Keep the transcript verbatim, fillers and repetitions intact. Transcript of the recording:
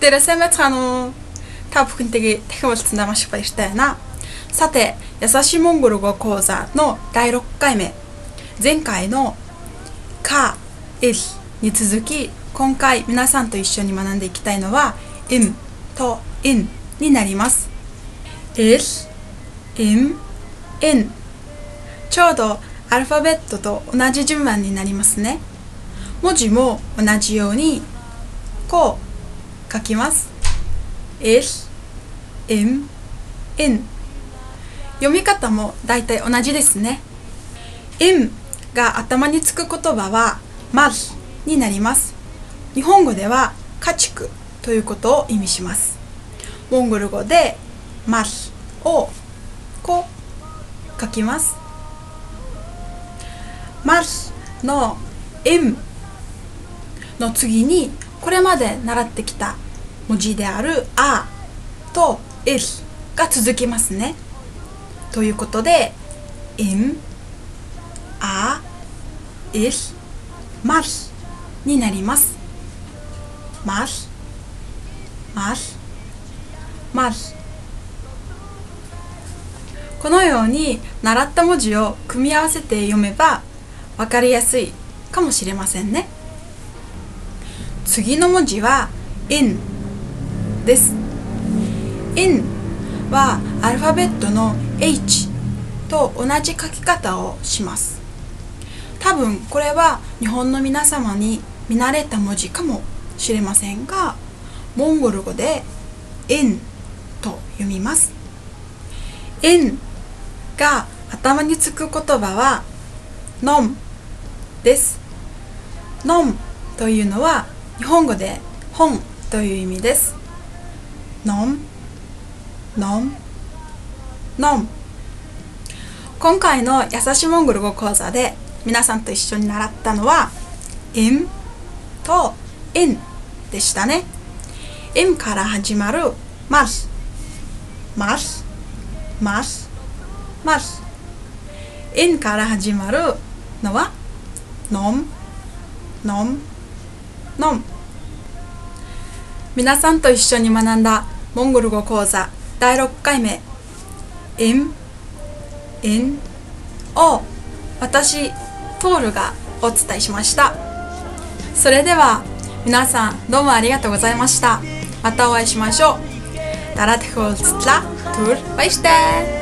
бүгдээрээ сайн байцгаана уу? Та бүхэнтэйгээ дахин уулзсандаа маш их баяртай байна. さて、優しいモンゴル語講座のだいろっかいめ。前回のか、いに続き、今回皆さんと一緒に学んでいきたいのは、im と in になります。il、im、in。ちょうどアルファベットと同じ順番になりますね。文字も同じように、こう書きます。il、im、in。読み方もだいたい同じですね。im が頭につく言葉は mal になります。日本語では家畜ということを意味します。モンゴル語で mal をこう書きます。mal の im の次にこれまで習ってきた文字である a と il が続きますね。ということで、im、a、il、mal になります。mal、mal、mal。このように習った文字を組み合わせて読めばわかりやすいかもしれませんね。次の文字は in です。in はアルファベットの H と同じ書き方をします。多分これは日本の皆様に見慣れた文字かもしれませんが、モンゴル語で in と読みます。in が頭につく言葉は nom です。nom というのは日本語で本という意味です。nom、nom、nom。今回の優しいモンゴル語講座で皆さんと一緒に習ったのは im と in でしたね。im から始まる mal、mal、mal、mal。in から始まるのは nom、nom、nom。皆さんと一緒に学んだモンゴル語講座だいろっかいめ im、in を私、トールがお伝えしました。それでは皆さんどうもありがとうございました。またお会いしましょう。ダラティフォルツトラトゥルバイシテー